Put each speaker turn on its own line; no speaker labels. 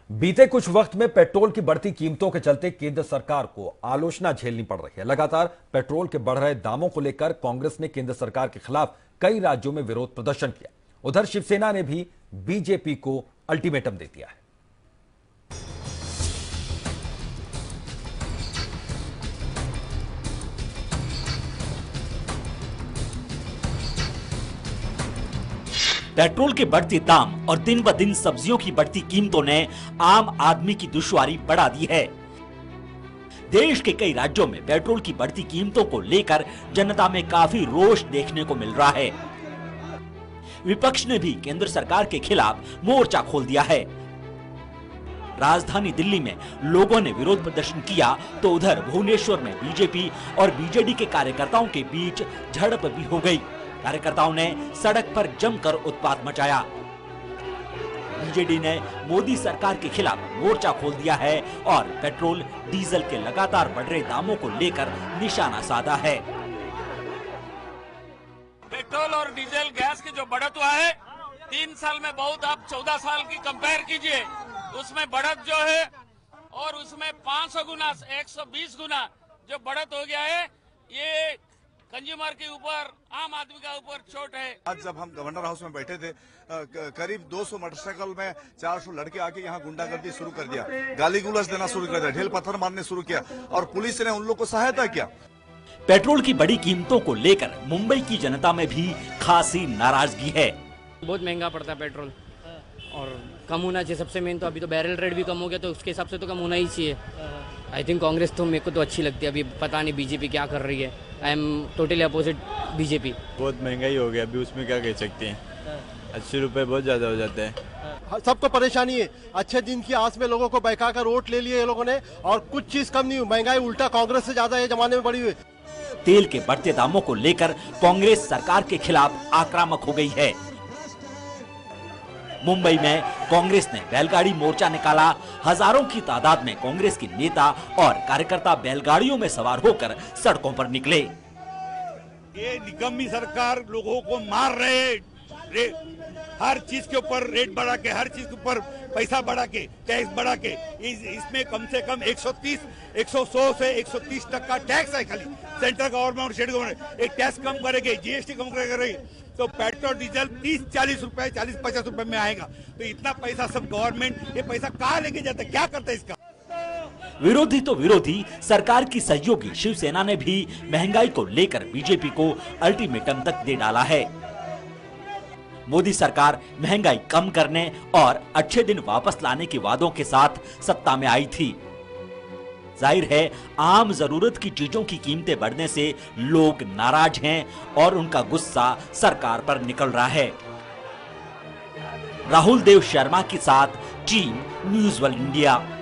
बीते कुछ वक्त में पेट्रोल की बढ़ती कीमतों के चलते केंद्र सरकार को आलोचना झेलनी पड़ रही है। लगातार पेट्रोल के बढ़ रहे दामों को लेकर कांग्रेस ने केंद्र सरकार के खिलाफ कई राज्यों में विरोध प्रदर्शन किया। उधर शिवसेना ने भी बीजेपी को अल्टीमेटम दे दिया है।
पेट्रोल के बढ़ते दाम और दिन ब दिन सब्जियों की बढ़ती कीमतों ने आम आदमी की दुश्वारी बढ़ा दी है। देश के कई राज्यों में पेट्रोल की बढ़ती कीमतों को लेकर जनता में काफी रोष देखने को मिल रहा है। विपक्ष ने भी केंद्र सरकार के खिलाफ मोर्चा खोल दिया है। राजधानी दिल्ली में लोगों ने विरोध प्रदर्शन किया तो उधर भुवनेश्वर में बीजेपी और बीजेडी के कार्यकर्ताओं के बीच झड़प भी हो गई। कार्यकर्ताओं ने सड़क पर जमकर उत्पात मचाया। बीजेडी ने मोदी सरकार के खिलाफ मोर्चा खोल दिया है और पेट्रोल डीजल के लगातार बढ़ रहे दामों को लेकर निशाना साधा है।
पेट्रोल और डीजल गैस की जो बढ़त हुआ है 3 साल में बहुत, आप 14 साल की कंपेयर कीजिए, उसमें बढ़त जो है और उसमें 500 गुना 120 गुना जो बढ़त हो गया है, ये कंज्यूमर के ऊपर, आम आदमी का ऊपर चोट है।
आज जब हम गवर्नर हाउस में बैठे थे, करीब 200 मोटरसाइकिल में 400 लड़के आके यहाँ गुंडागर्दी शुरू कर दिया, गाली गुलस देना शुरू कर दिया, ढेल पत्थर मारने शुरू किया और पुलिस ने उन लोग को सहायता किया।
पेट्रोल की बड़ी कीमतों को लेकर मुंबई की जनता में भी खासी नाराजगी है।
बहुत महंगा पड़ता है पेट्रोल और कम होना चाहिए। सबसे मेन तो अभी तो बैरल रेट भी कम हो गया, तो उसके हिसाब से तो कम होना ही चाहिए। आई थिंक कांग्रेस तो मेरे को तो अच्छी लगती है। अभी पता नहीं बीजेपी क्या कर रही है। I am totally opposite BJP.
बहुत महंगाई हो गया, अभी उसमें क्या कह सकते हैं। 80 रुपए बहुत ज्यादा हो जाते हैं।
सबको परेशानी है। अच्छे दिन की आस में लोगों को बहका कर वोट ले लिए ये लोगों ने और कुछ चीज कम नहीं हुई। महंगाई उल्टा कांग्रेस से ज्यादा ये जमाने में बढ़ी हुई।
तेल के बढ़ते दामों को लेकर कांग्रेस सरकार के खिलाफ आक्रामक हो गई है। मुंबई में कांग्रेस ने बैलगाड़ी मोर्चा निकाला। हजारों की तादाद में कांग्रेस के नेता और कार्यकर्ता बैलगाड़ियों में सवार होकर सड़कों पर निकले।
ये निकम्मी सरकार लोगों को मार रहे, हर चीज के ऊपर रेट बढ़ा के, हर चीज के ऊपर पैसा बढ़ा के, टैक्स बढ़ा के, इसमें कम से कम 100 से 130 तक का टैक्स है। खाली सेंट्रल गवर्नमेंट और स्टेट गवर्नमेंट एक टैक्स कम करेगी, जीएसटी कम करेगी, तो पेट्रोल डीजल 30-40 रुपए, 40-50 रुपए में आएगा। तो इतना पैसा सब गवर्नमेंट ये पैसा कहाँ लेके जाता है, क्या करता है इसका?
विरोधी तो विरोधी, सरकार की सहयोगी शिवसेना ने भी महंगाई को लेकर बीजेपी को अल्टीमेटम तक दे डाला है। मोदी सरकार महंगाई कम करने और अच्छे दिन वापस लाने के वादों के साथ सत्ता में आई थी। जाहिर है आम जरूरत की चीजों की कीमतें बढ़ने से लोग नाराज हैं और उनका गुस्सा सरकार पर निकल रहा है। राहुल देव शर्मा के साथ टीम न्यूज़ वर्ल्ड इंडिया।